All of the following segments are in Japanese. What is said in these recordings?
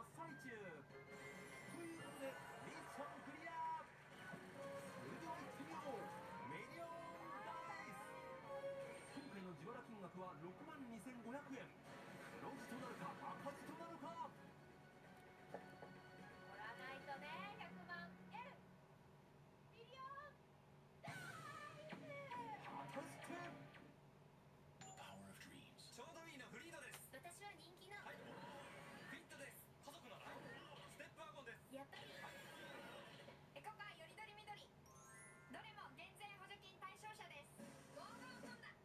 最中ということでミッションクリア。それでは行ってみよう。ミリオンダイス。今回の自腹金額は62,500円。黒字となるか赤字となるか。 取らないとね。100万 L ミリオンダイス。 果たして。 ちょうどいいのフリードです。 私は人気の、 はい、フィットです。家族ならステップワゴンです。 やっぱり、エコカーよりどりみどり、どれも減税補助金対象者です。ゴーゴーホンダ。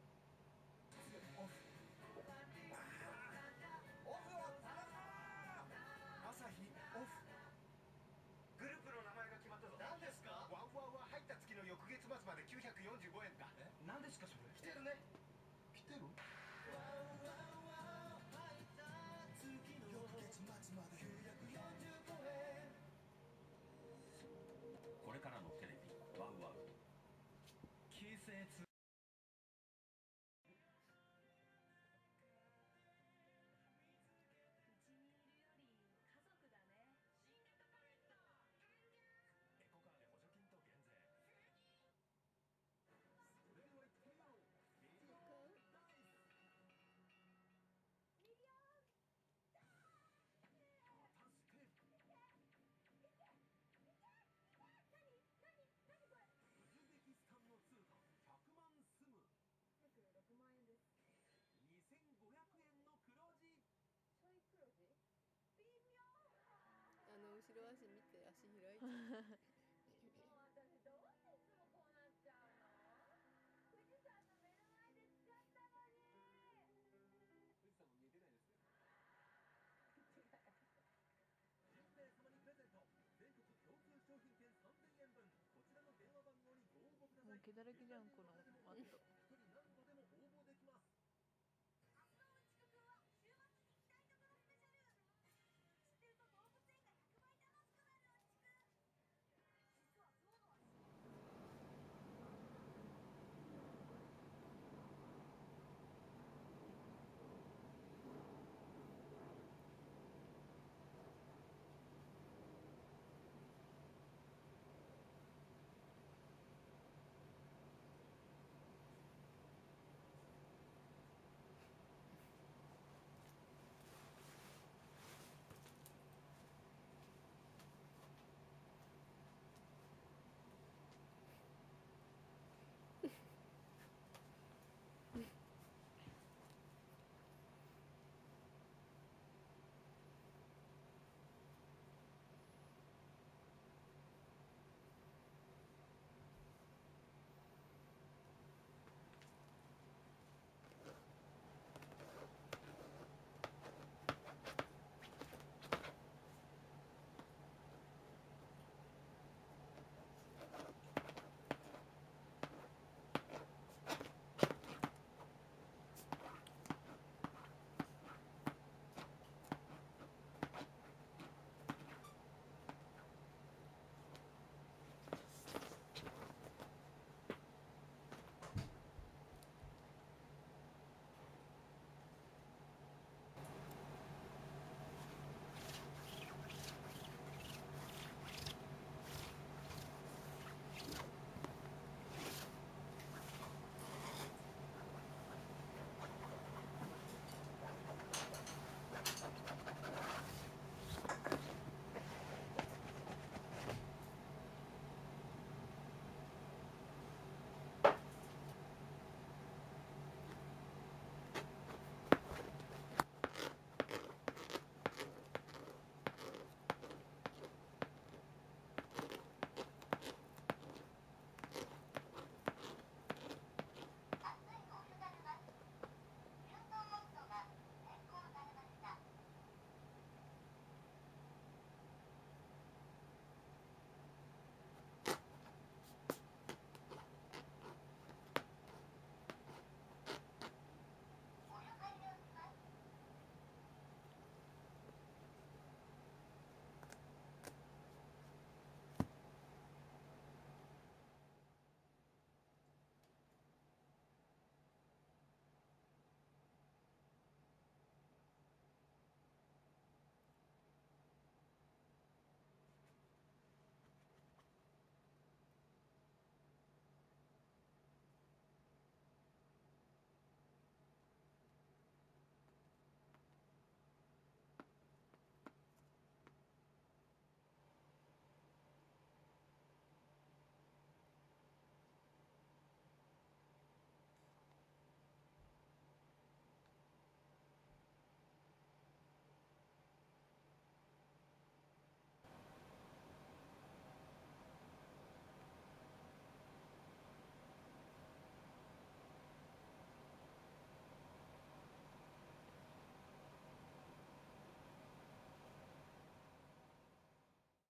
オフを頼む。朝日オフ。グループの名前が決まったぞ。何ですか？ワンワンは入った月の翌月末まで945円だ。何ですかそれ？来てるね。来てる？翌月末まで945円。 これからのテレビワウワウ。 季節。 うちにいるより家族だね。新型パレットエコカーで補助金と減税。 それでは行ってみよう。ミリオンダイス。 ミリオン果たして。 何これ。 ウズベキスタンの通貨100万スム。 約6万円です。 2,500円の黒字。 ちょい黒字。微妙。 後ろ足見て、足開いちゃう。 もう私どうしていつもこうなっちゃうの。富士山の目の前で使ったのに。 富士山も見えてないですね。10名様にプレゼント。全国共通商品券3,000円分。こちらの電話番号にご応募ください。 毛だらけじゃんこのマット。